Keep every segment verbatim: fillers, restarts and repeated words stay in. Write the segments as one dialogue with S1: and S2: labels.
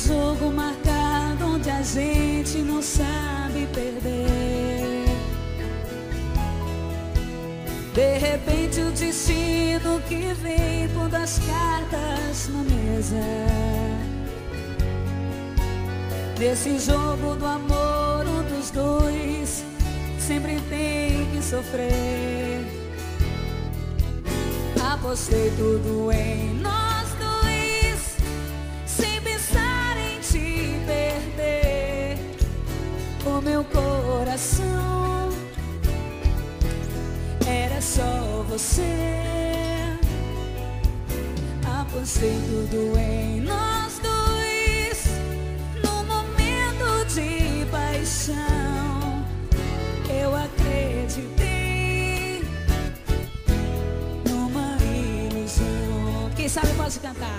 S1: jogo marcado onde a gente não sabe perder. De repente o destino que vem pondo as cartas na mesa. Nesse jogo do amor, um dos dois sempre tem que sofrer. Apostei tudo em nós dois, sem pensar em te perder. O meu coração era só você. Apostei tudo em nós dois, num momento de paixão. Eu acreditei numa ilusão. Quem sabe pode cantar.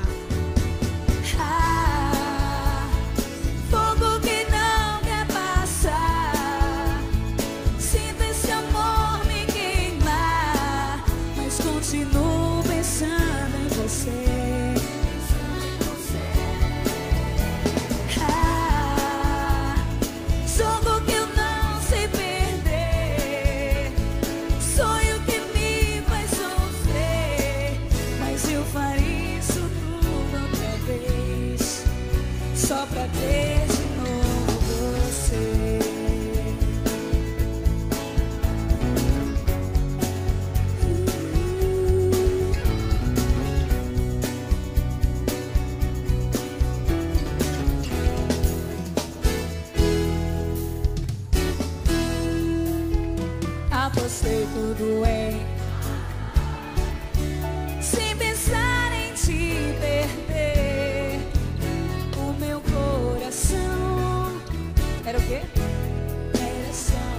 S1: Ah, fogo que não quer passar. Sinto esse amor me queimar, mas continuo pensando em você. Ah, jogo que eu não sei perder, sonho que me faz sofrer, mas eu faria isso tudo outra vez, só pra ter de novo você. Apostei tudo em, sem pensar em te perder. O meu coração era o quê? Era só.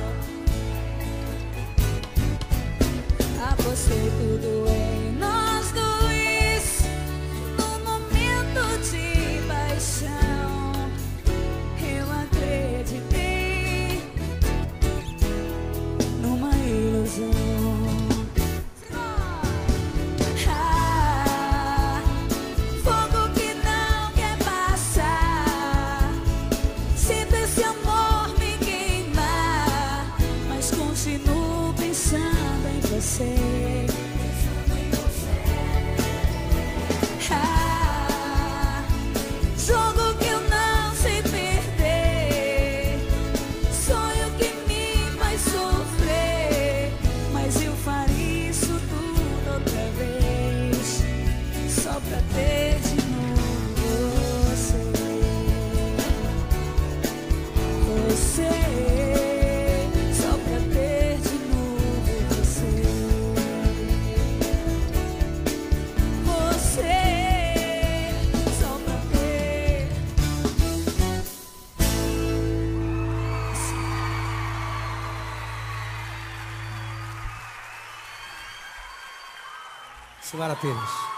S1: Apostei tudo em nós dois, num momento de paixão. Eu acreditei numa ilusão. Ah, fogo que não quer passar. Sinto esse amor me queimar, mas continuo pensando em você. Ah, jogo que eu não sei perder, sonho que me faz sofrer, mas eu faria isso tudo outra vez, só pra ter de novo você. Você, só pra ter de novo você. Você, só pra ter.
S2: Silmara Pires.